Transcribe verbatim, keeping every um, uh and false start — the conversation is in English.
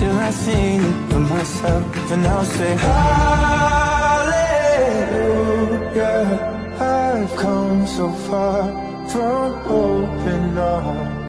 till I sing it for myself, and I'll say hallelujah. I've come so far from hoping all